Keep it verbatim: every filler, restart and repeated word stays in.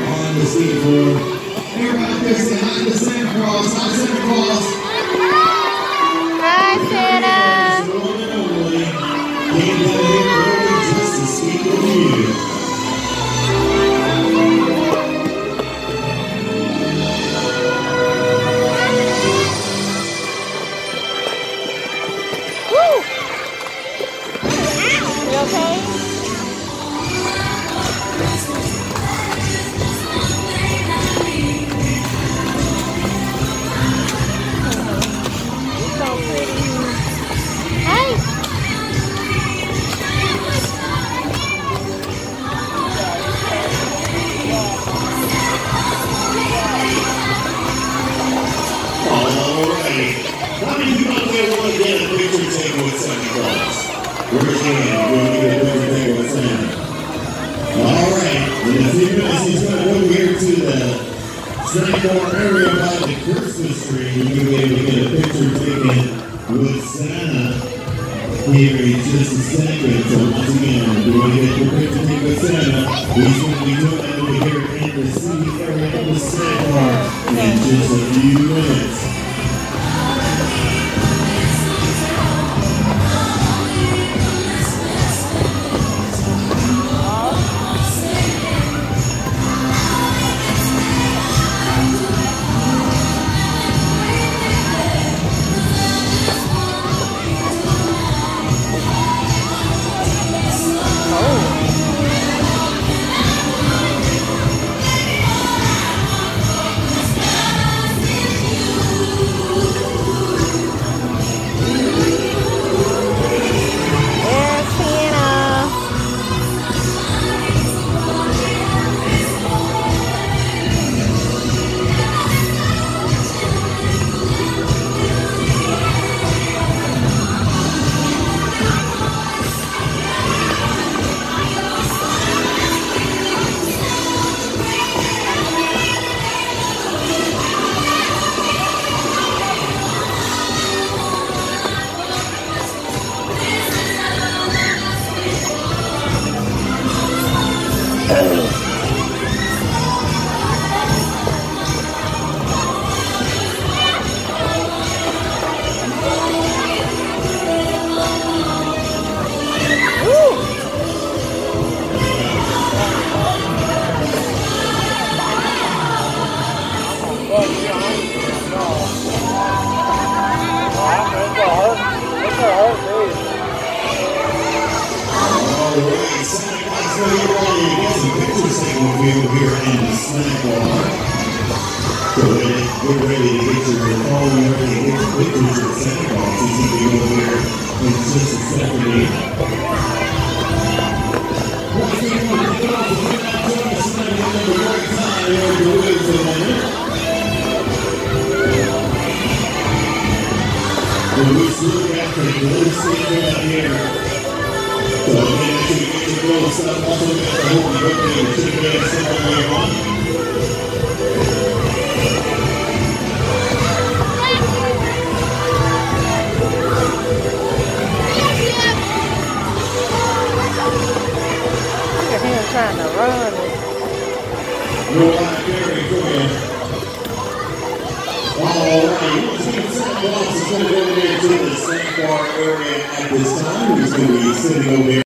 on the seat floor. Everybody out there say hi to Santa Claus. Hi, Santa Claus. Hi, Santa. Came down here early just to speak with you. Woo! You okay? So pretty. Hey! Alright. How many people out there want to get a picture taken with Santa Claus? Raise your hand. We're going to get a picture taken with Santa. Alright. In a few minutes, he's going to go here to the Santa area by the Christmas tree. You're going to be able to get a picture taken with Santa here in just a second. So once again, if you want to get your picture taken with Santa, he's going to be doing that over here in the city area of the Santa in just a few minutes. Alright, Santa Claus, so you're ready to get some pictures taken with me over here in the snack bar. Go ahead, get ready to get your phone ready to get your pictures with Santa Claus. He's going to be over here in just a second here. Once again, we're going to get off the way out to us tonight. We're going to have a great time here in the woods tonight. And we still got the blue sticker out here. So make sure you get your little stuff. Also, we got the whole birthday and chicken and stuff all the way on. Look at him trying to run. No line carry for you. Alright, once again, Santa Claus is going to go over there to the Santa Bar area at this time. He's going to be sitting over there.